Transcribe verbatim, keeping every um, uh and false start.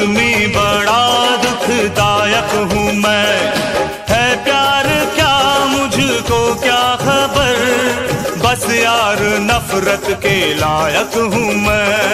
जुल्मी बड़ा दुखदायक हूँ मैं। है प्यार क्या मुझको क्या खबर, बस यार नफरत के लायक हूँ मैं।